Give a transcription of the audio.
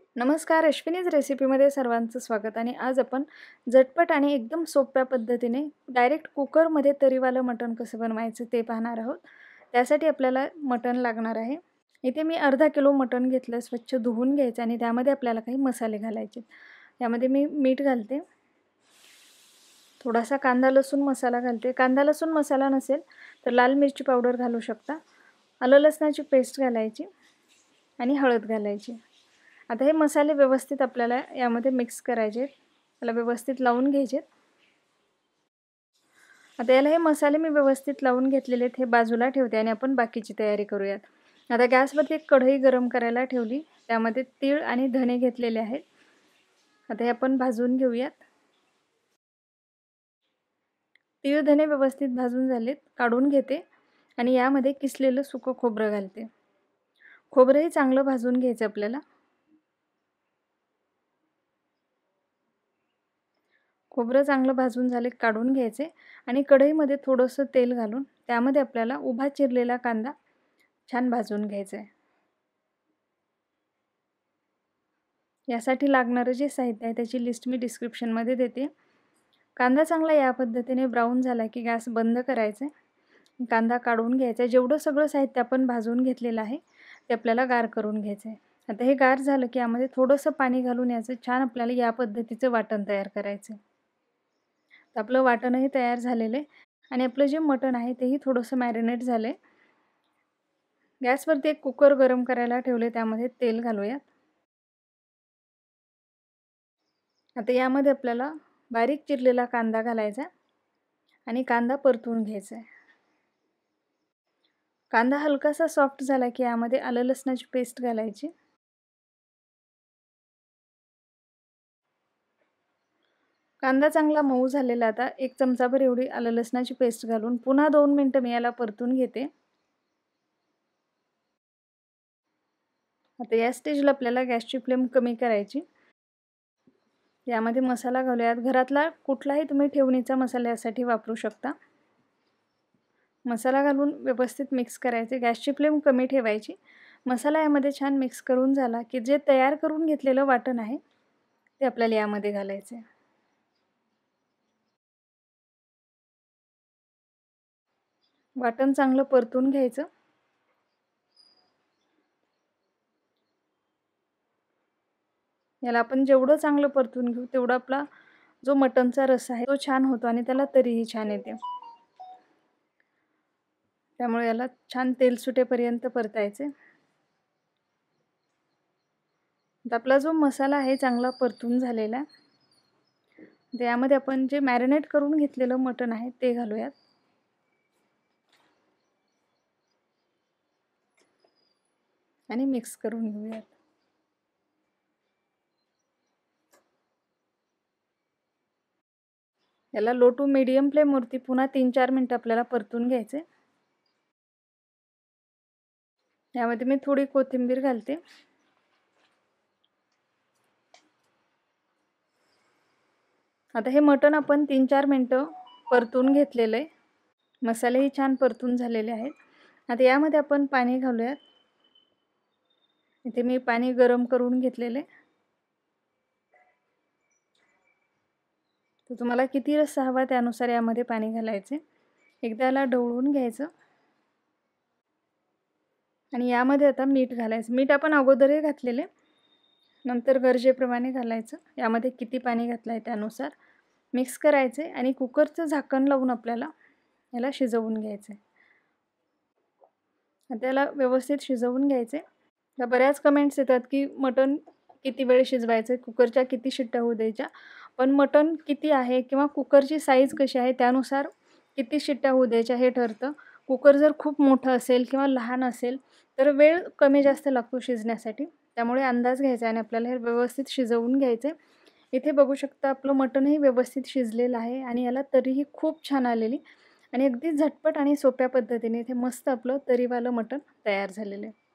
नमस्कार, अश्विनीज रेसिपीमध्ये सर्वांचं स्वागत. आणि आज आपण झटपट आणि एकदम सोप्या पद्धतीने डायरेक्ट कुकरमध्ये तरीवालं मटण कसं बनवायचं ते पाहणार आहोत. त्यासाठी आपल्याला मटण लागणार आहे. इथे मी अर्धा किलो मटण घेतलं, स्वच्छ धुवून घ्यायचं आणि त्यामध्ये आपल्याला काही मसाले घालायचे. यामध्ये मी मीठ घालते, थोडासा कांदा लसूण मसाला घालते. कांदा लसूण मसाला नसेल तर लाल मिरची पावडर घालू शकता. आलं लसणाची पेस्ट घालायची आणि हळद घालायची. आता हे मसाले व्यवस्थित आपल्याला यामध्ये मिक्स करायचे, त्याला व्यवस्थित लावून घ्यायचे. आता याला हे मसाले मी व्यवस्थित लावून घेतलेले आहेत, हे बाजूला ठेवते आणि आपण बाकीची तयारी करूयात. आता गॅसवरती एक कढई गरम करायला ठेवली, त्यामध्ये तीळ आणि धणे घेतलेले आहेत. आता हे आपण भाजून घेऊयात. तीळ धणे व्यवस्थित भाजून झालेत, काढून घेते आणि यामध्ये किसलेलं सुकं खोबरं घालते. खोबरंही चांगलं भाजून घ्यायचं आपल्याला. खोबरं चांगलं भाजून झाले, काढून घ्यायचे आणि कढईमध्ये थोडंसं तेल घालून त्यामध्ये आपल्याला उभा चिरलेला कांदा छान भाजून घ्यायचा आहे. यासाठी लागणारं जे साहित्य आहे त्याची लिस्ट मी डिस्क्रिप्शनमध्ये देते. कांदा चांगला या पद्धतीने ब्राऊन झाला की गॅस बंद करायचा आहे. कांदा काढून घ्यायचा. जेवढं सगळं साहित्य आपण भाजून घेतलेलं आहे ते आपल्याला गार करून घ्यायचं आहे. आता हे गार झालं की यामध्ये थोडंसं पाणी घालून याचं छान आपल्याला या पद्धतीचं वाटण तयार करायचं आहे. तर आपलं वाटणही तयार झालेलं आहे आणि आपलं जे मटण आहे तेही थोडंसं मॅरिनेट झालं आहे. गॅसवरती एक कुकर गरम करायला ठेवले, त्यामध्ये तेल घालूयात. आता यामध्ये आपल्याला बारीक चिरलेला कांदा घालायचा आणि कांदा परतून घ्यायचा आहे. कांदा हलकासा सॉफ्ट झाला की यामध्ये आलं लसणाची पेस्ट घालायची. कांदा चांगला मऊ झालेला. आता एक चमचाभर एवढी आलं लसणाची पेस्ट घालून पुन्हा 2 मिनिटं मी याला परतून घेते. आता या स्टेजला आपल्याला गॅसची फ्लेम कमी करायची. यामध्ये मसाला घालूयात. घरातला कुठलाही तुम्ही ठेवणीचा मसाला यासाठी वापरू शकता. मसाला घालून व्यवस्थित मिक्स करायचे. गॅसची फ्लेम कमी ठेवायची. मसाला यामध्ये छान मिक्स करून झाला की जे तयार करून घेतलेलं वाटण आहे ते आपल्याला यामध्ये घालायचं आहे. वाटण चांगलं परतून घ्यायचं. याला आपण जेवढं चांगलं परतून घेऊ तेवढा आपला जो मटणचा रस आहे तो छान होतो आणि त्याला तरीही छान येते. त्यामुळे याला छान तेल सुटेपर्यंत परतायचे. आता आपला जो मसाला आहे चांगला परतून झालेला आहे. त्यामध्ये आपण जे मॅरिनेट करून घेतलेलं मटण आहे ते घालूयात आणि मिक्स करून घेऊयात. याला लो टू मीडियम फ्लेमवरती पुन्हा 3-4 मिनिटं आपल्याला परतून घ्यायचे. यामध्ये मी थोडी कोथिंबीर घालते. आता हे मटण आपण 3-4 मिनिटं परतून घेतलेलं आहे. मसालेही छान परतून झालेले आहेत. आता यामध्ये आपण पाणी घालूयात. इथे मी पाणी गरम करून घेतलेले. तर तुम्हाला किती रस्सा हवा त्यानुसार यामध्ये पाणी घालायचे. एकदा याला ढवळून घ्यायचं आणि यामध्ये आता मीठ घालायचं. मीठ आपण अगोदरही घातलेले, नंतर गरजेप्रमाणे घालायचं. यामध्ये किती पाणी घातलं आहे त्यानुसार मिक्स करायचे आणि कुकरचं झाकण लावून आपल्याला याला शिजवून घ्यायचं आहे. आता याला व्यवस्थित शिजवून घ्यायचे. तर बऱ्याच कमेंट्स येतात की मटण किती वेळ शिजवायचं, कुकरच्या किती शिट्ट्या होऊ द्यायच्या. पण मटण किती आहे किंवा कुकरची साईज कशी आहे त्यानुसार किती शिट्ट्या होऊ द्यायच्या हे ठरतं. कुकर जर खूप मोठं असेल किंवा लहान असेल तर वेळ कमी जास्त लागतो शिजण्यासाठी. त्यामुळे अंदाज घ्यायचा आणि आपल्याला हे व्यवस्थित शिजवून घ्यायचे. इथे बघू शकता आपलं मटणही व्यवस्थित शिजलेलं आहे आणि याला तरीही खूप छान आलेली आणि अगदी झटपट आणि सोप्या पद्धतीने इथे मस्त आपलं तरीवालं मटण तयार झालेलं आहे.